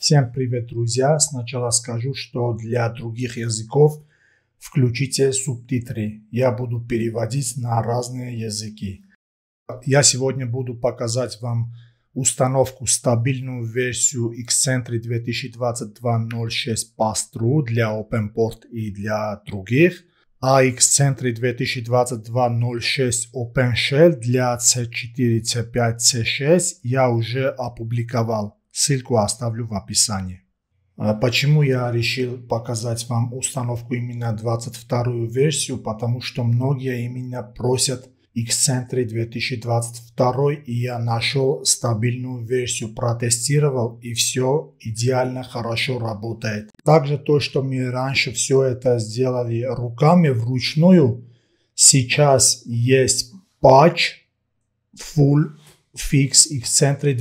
Всем привет, друзья! Сначала скажу, что для других языков включите субтитры. Я буду переводить на разные языки. Я сегодня буду показать вам установку стабильную версию Xcentric 2022.06 Pass-Through для OpenPort и для других, а Xcentric 2022.06 OpenShell для C4, C5, C6 я уже опубликовал. Ссылку оставлю в описании. Почему я решил показать вам установку именно 22-ю версию? Потому что многие именно просят Xcentric 2022, и я нашел стабильную версию, протестировал, и все идеально хорошо работает. Также то, что мы раньше все это сделали руками вручную, сейчас есть патч Full Fix Xcentric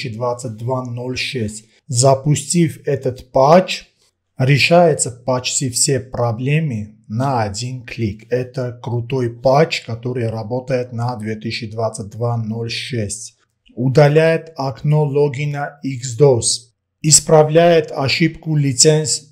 2022.06. Запустив этот патч, решается почти все проблемы на один клик. Это крутой патч, который работает на 2022.06. Удаляет окно логина XDOS. Исправляет ошибку лиценз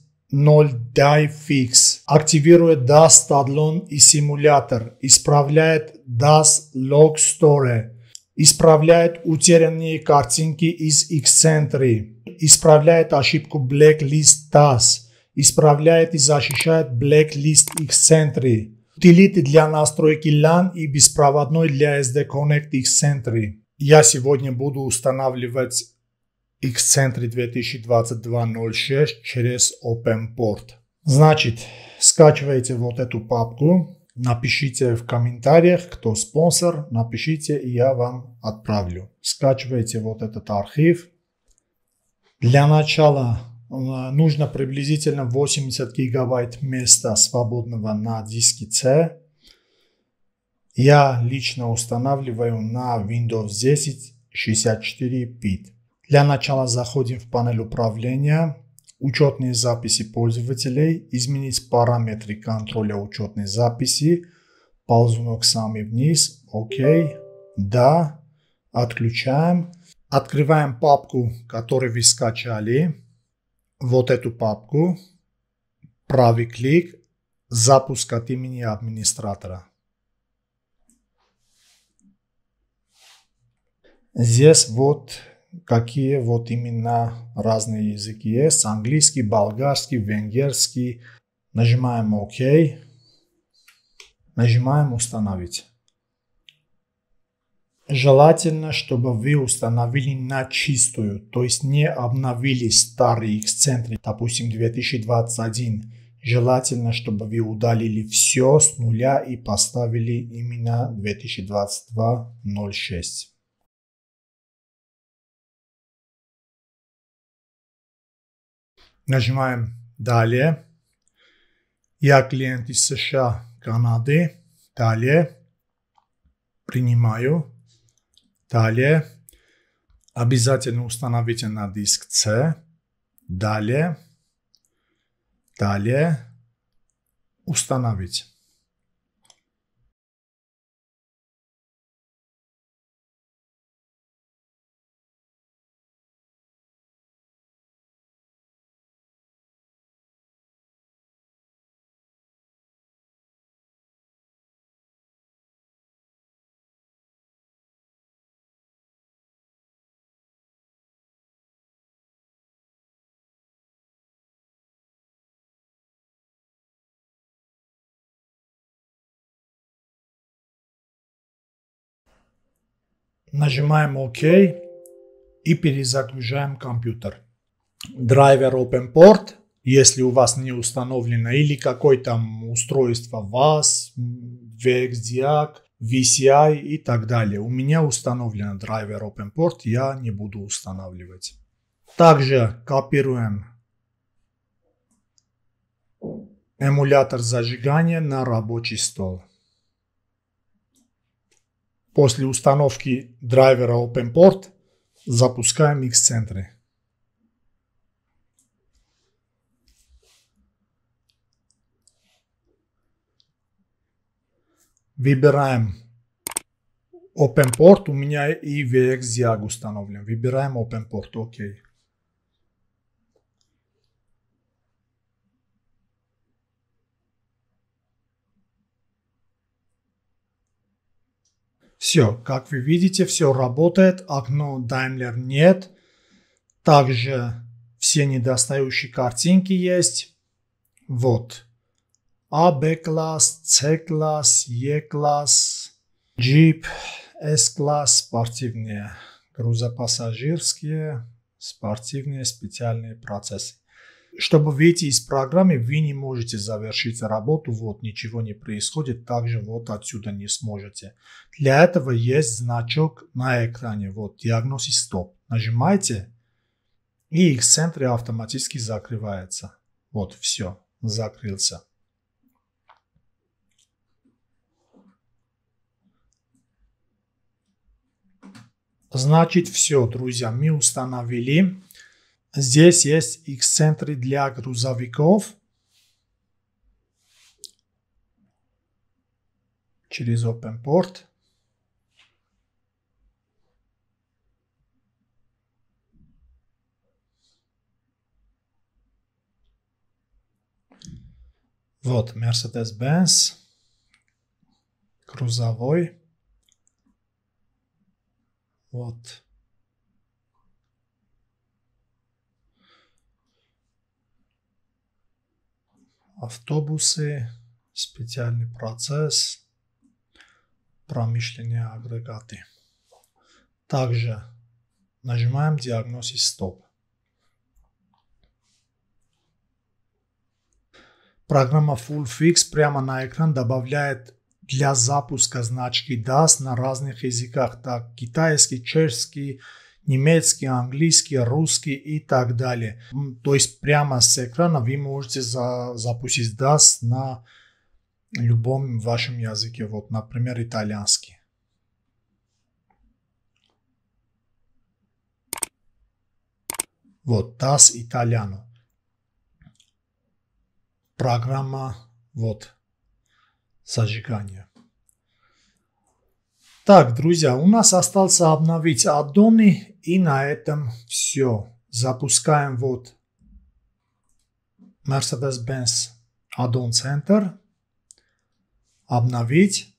0DieFix. Активирует DAS Stadlon и симулятор. Исправляет DAS Log Store. Исправляет утерянные картинки из Xcentric. Исправляет ошибку Blacklist DAS. Исправляет и защищает Blacklist Xcentric. Утилиты для настройки LAN и беспроводной для SD Connect Xcentric. Я сегодня буду устанавливать Xcentric 2022.06 через OpenPort. Значит, скачивайте вот эту папку. Напишите в комментариях, кто спонсор, напишите, и я вам отправлю. Скачивайте вот этот архив. Для начала нужно приблизительно 80 гигабайт места свободного на диске C. Я лично устанавливаю на Windows 10 64 бит. Для начала заходим в панель управления. Учетные записи пользователей, изменить параметры контроля учетной записи, ползунок самый вниз, ОК, да, отключаем, открываем папку, которую вы скачали, вот эту папку, правый клик, запуск от имени администратора. Здесь вот какие вот именно разные языки есть. Английский, болгарский, венгерский. Нажимаем ОК. Нажимаем установить. Желательно, чтобы вы установили на чистую, то есть не обновили старый Xcentric, допустим 2021. Желательно, чтобы вы удалили все с нуля и поставили именно 2022.06. Нажимаем «Далее». Я клиент из США, Канады. Далее. Принимаю. Далее. Обязательно установите на диск C. Далее. Далее. Установить. Нажимаем ОК и перезагружаем компьютер. Драйвер OpenPort, если у вас не установлено, или какое-то устройство VAS, VXDIAC, VCI и так далее. У меня установлен драйвер OpenPort, я не буду устанавливать. Также копируем эмулятор зажигания на рабочий стол. После установки драйвера OpenPort запускаем Xcentric. Выбираем OpenPort, у меня и VXDIAC установлен. Выбираем OpenPort, ОК. Все, как вы видите, все работает, окно Daimler нет. Также все недостающие картинки есть. Вот. А, Б-класс, С-класс, Е-класс, Jeep, S-класс, спортивные, грузопассажирские, спортивные, специальные процессы. Чтобы выйти из программы, вы не можете завершить работу, вот ничего не происходит, также вот отсюда не сможете. Для этого есть значок на экране, вот диагноз и стоп. Нажимаете, и X-Center автоматически закрывается. Вот все, закрылся. Значит, все, друзья, мы установили. Здесь есть X-центры для грузовиков. Через OpenPort. Вот Mercedes-Benz. Грузовой. Вот. Автобусы, специальный процесс, промышленные агрегаты. Также нажимаем диагноз и стоп. Программа FullFix прямо на экран добавляет для запуска значки DAS на разных языках, так китайский, чешский, немецкий, английский, русский и так далее. То есть прямо с экрана вы можете запустить DAS на любом вашем языке. Вот, например, итальянский. Вот DAS Italiano. Программа, вот, зажигание. Так, друзья, у нас остался обновить аддоны, и на этом все. Запускаем вот Mercedes-Benz Add-on Center. Обновить.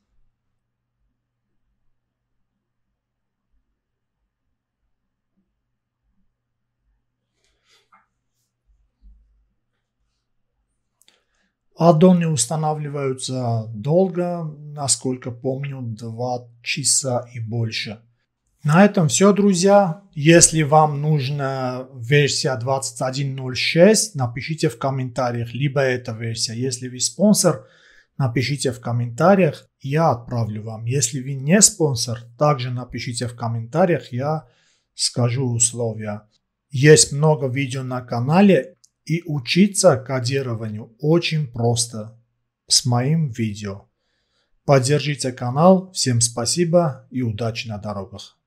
Аддоны устанавливаются долго, насколько помню, 2 часа и больше. На этом все, друзья. Если вам нужна версия 21.06, напишите в комментариях, либо эта версия. Если вы спонсор, напишите в комментариях, я отправлю вам. Если вы не спонсор, также напишите в комментариях, я скажу условия. Есть много видео на канале. И учиться кодированию очень просто с моим видео. Поддержите канал. Всем спасибо и удачи на дорогах.